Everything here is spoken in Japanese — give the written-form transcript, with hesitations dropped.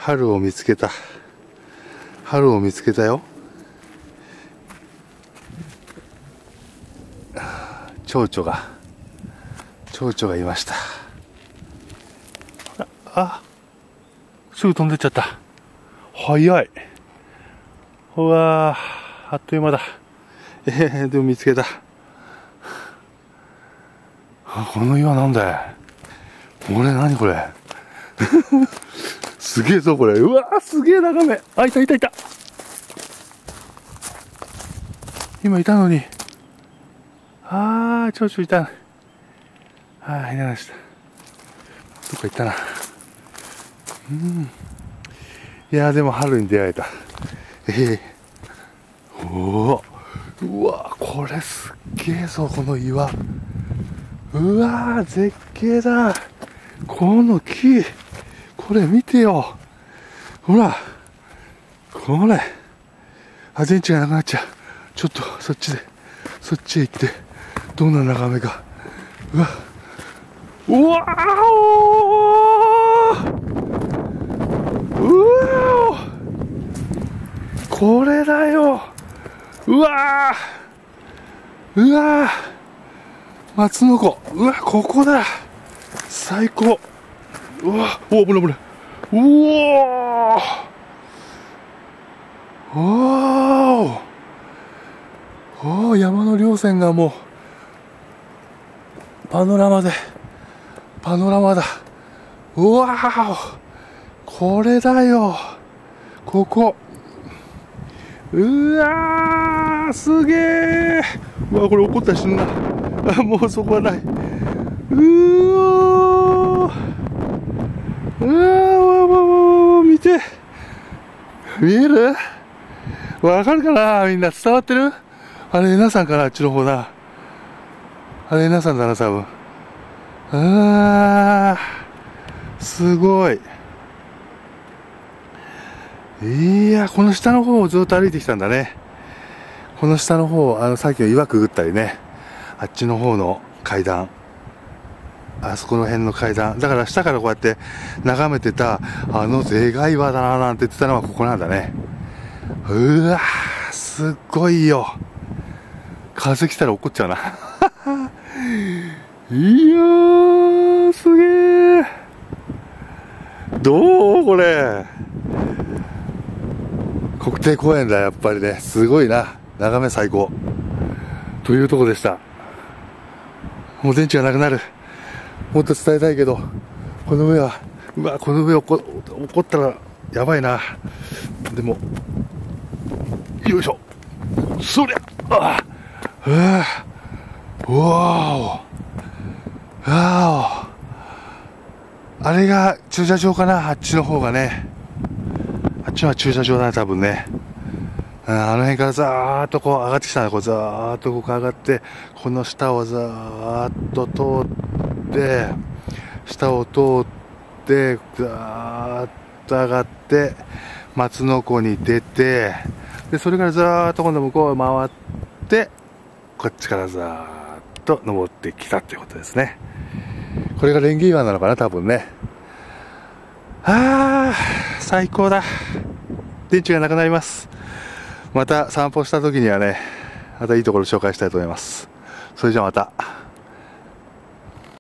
春を見つけた。春を見つけたよ。蝶々がいました。すぐ飛んでっちゃった。早い。うわー、あっという間だ。でも見つけた。この岩なんだよ。これ何これ。すげえぞこれ。うわー、すげえ眺め。いた。今いたのに。蝶々いた。いなかった。どっか行ったな。いやー、でも春に出会えた。うわ、これすっげえぞ、この岩。うわー、絶景だ。この木。これ見てよ。ほら。これ。電池がなくなっちゃう。ちょっと、そっちへ行って、どんな眺めか。うわこれだよ。うわー、松の子。うわ、ここだ。最高。うわ、危ない。山の稜線がもうパノラマだ。うわー、これだよ。ここ。うわー、すげー。うわ、これ怒ったりすんな。もうそこはない。見て。見える？わかるかな？みんな伝わってる？あれ、皆さんかな？あっちの方だ。あれ、皆さんだな、多分。すごい。いや、この下の方をずっと歩いてきたんだね。この下の方、さっきの岩くぐったりね。あっちの方の階段。あそこの辺の階段。だから下からこうやって眺めてた、でかい岩だななんて言ってたのはここなんだね。うわー、すっごいよ。風来たら怒っちゃうな。いやー、すげー。どうこれ。国定公園だ、やっぱりね。すごいな。眺め最高。というとこでした。もう電池がなくなる。もっと伝えたいけど、この上は、この上怒ったらやばいな。でも、よいしょ。そりゃあれが駐車場かな、あっちの方がね。あっちは駐車場だね、多分ね。あの辺からザーッとこう上がってきたんだ。こうザーッとこう上がって、この下をザーッと通って、下を通って、ザーッと上がって、松の湖に出て、で、それからザーッと今度向こうを回って、こっちからザーッと登ってきたということですね。これがレンゲ岩なのかな、多分ね。最高だ。電池がなくなります。また散歩した時にはね、またいいところ紹介したいと思います。それじゃあまた。